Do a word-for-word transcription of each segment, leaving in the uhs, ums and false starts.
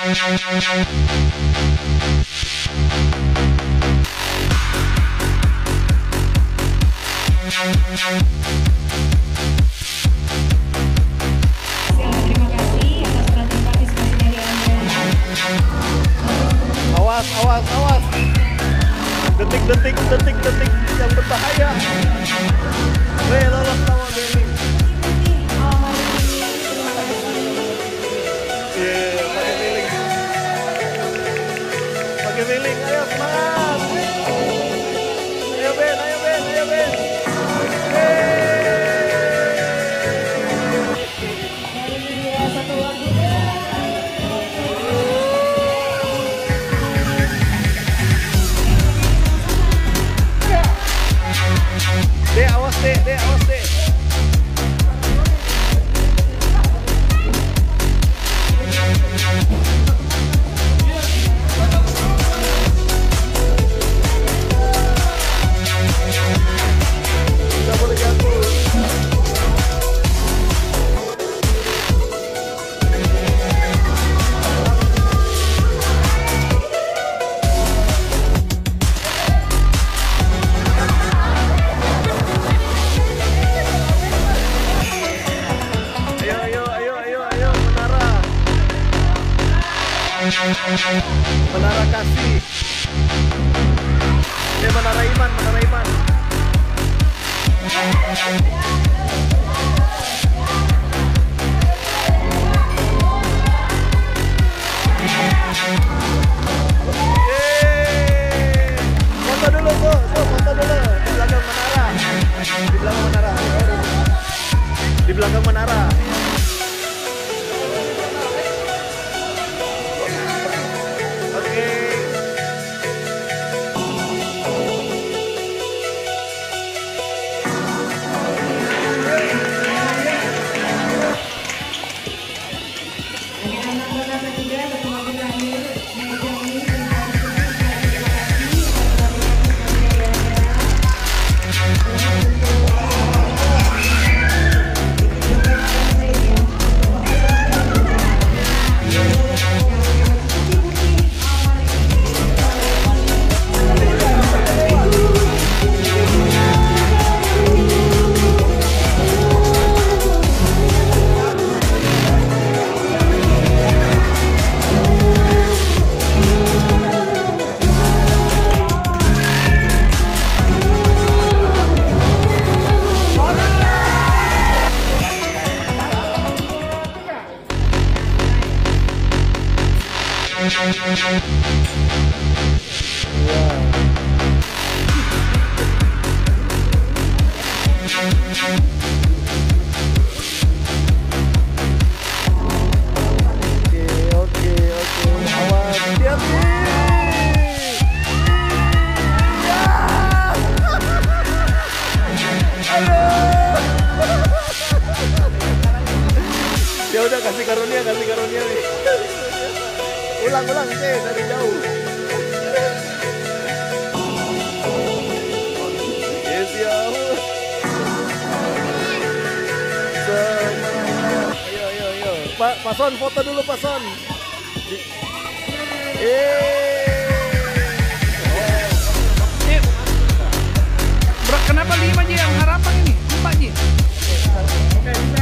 Awas, awas, awas. Detik, detik, detik, detik yang berbahaya. Weh, lolos sama Benny. Iya, pakai feeling. Pakai feeling, ayo semangat. Ayo Ben, ayo Ben, ayo Ben. Dek, awas dek, dek, awas dek. Tidak boleh jatuh. Menara kasih. Eh, menara iman, menara iman. Yeay. Foto dulu, Bu. Bu, foto dulu. Di belakang menara. Di belakang menara. Di belakang menara. Ya udah, kasih karunia, kasih karunia nih. Ulang, ulang, C dari jauh. Yes, ya Allah. Semangat. Ayo, ayo, ayo. Pak, Pason, foto dulu Pason. Eh. Kenapa lima Ji yang harapan ini? Empat Ji. Oke, bisa.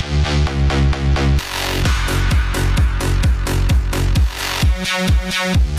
Thank you.